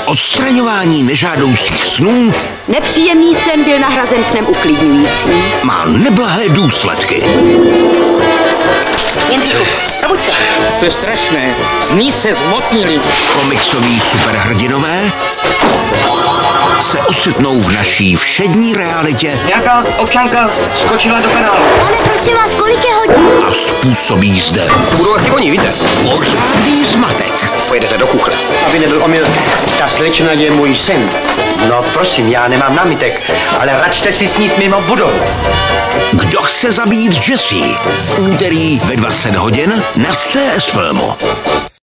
odstraňování nežádoucích snů nepříjemný sen byl nahrazen snem uklidňujícím. má neblahé důsledky. Jindřichu, probuď se. To je strašné. Sny se zmotnili. Komiksoví superhrdinové se ocitnou v naší všední realitě Nějaká občanka skočila do kanálu. Pane, prosím vás, kolik je hodin? a způsobí zde Budou asi oni, víte? pořádný zmatek. Pojedete do chuchle. Aby nebyl omyl, ta slečna je můj syn. No prosím, já nemám námitek, ale račte si snít mimo budovu. Kdo chce zabít Jessie? V úterý ve 20 hodin na CS Filmu.